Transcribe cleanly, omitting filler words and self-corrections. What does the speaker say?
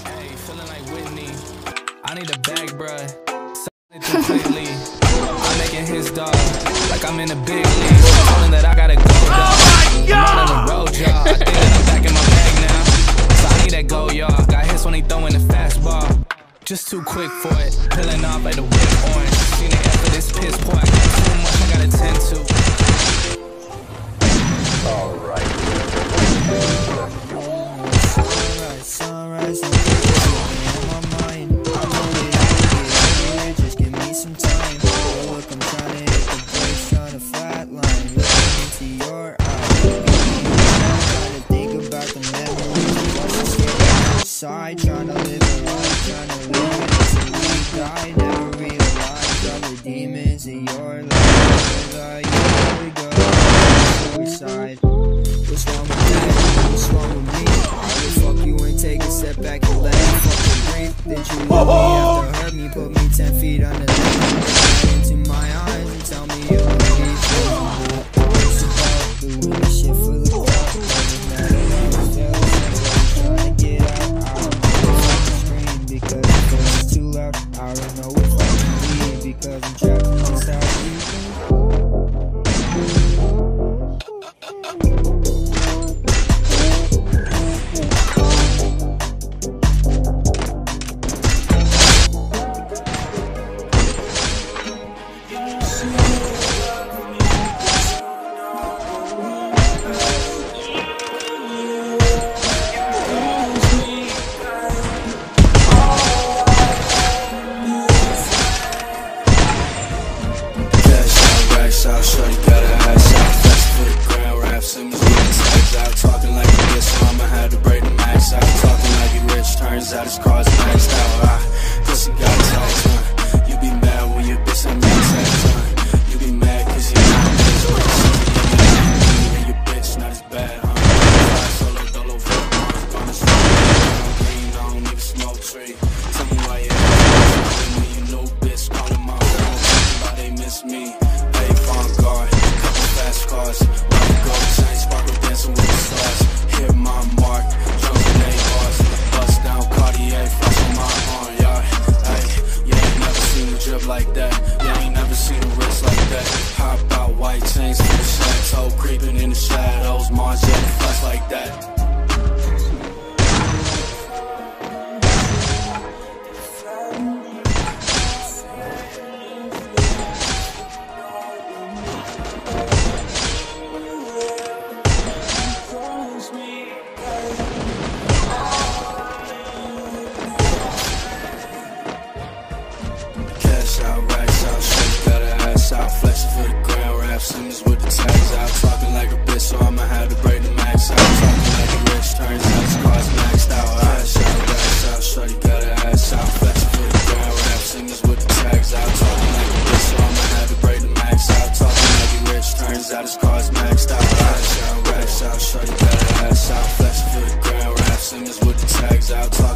Hey, feeling like Whitney. I need a bag, bruh. Something too quickly. I'm making his dog like I'm in a big league. Feeling that I gotta go, dog. I'm out on the road, y'all. I think that I'm back in my bag now. So I need that go, y'all. Got hits when he throwing the fastball. Just too quick for it. Peeling off like the whip orange. Seen it after this piss poor. I got too much I gotta tend to. Alright. Sunrise, on my mind. I know that I can get here, just give me some time. Oh, look, I'm trying to hit the brakes, trying to flatline. Looking into your eyes, trying to think about the memories of us escaping outside. Trying to live a life, trying to live it until we die. Never realized all the demons in your life. You go suicide. What's wrong with that? What's wrong with me? Why the fuck you ain't take a step back and let me fucking breathe? Did you leave me after hurt me? Put me 10 feet underneath. Into my eyes and tell me you believe. It's about doing this shit for the club. Doesn't matter how I feel. I'm trying to get out. I don't know if I can scream because the voice is too loud. I don't know if I can leave because I'm trapped in this house. Out, shorty got her ass out, flex for the ground, rap singers with the tags out, talking like a bitch, so I'ma have to break the max out, talking like he rich, turns out his car's maxed out, pussy got tags, huh? You be mad when your bitch ain't got tags, huh? You be mad cause you not bitch, and your bitch not as bad, huh? Solo, dolo, on the street, green, I don't even smoke tree, tell me why you when you know bitch, calling my phone, talking about they miss me. Guard, couple fast cars, rock the gold chain, sparkle dancing with the stars. Hit my mark, drums and A-bars, bust down Cartier, flash on my arm, yeah. Hey, you ain't never seen a drip like that. You ain't never seen a wrist like that. Hop out, white chains to the chateau, creeping in the shadows, Mars jet flash like that. Out, flexing for the ground, rap singers with the tags out, talking like a bitch, so I'ma have to break the max out, talking like a rich, turns out his car's maxed out, ass out, racks out, shorty got her ass out, flexing for the ground, rap singers with the tags out, talking like a bitch, so I'ma have to break the max out, talking like a rich, turns out his car's maxed out, ass out, racks out, shorty got her ass out, flexing for the ground, rap singers with the tags out,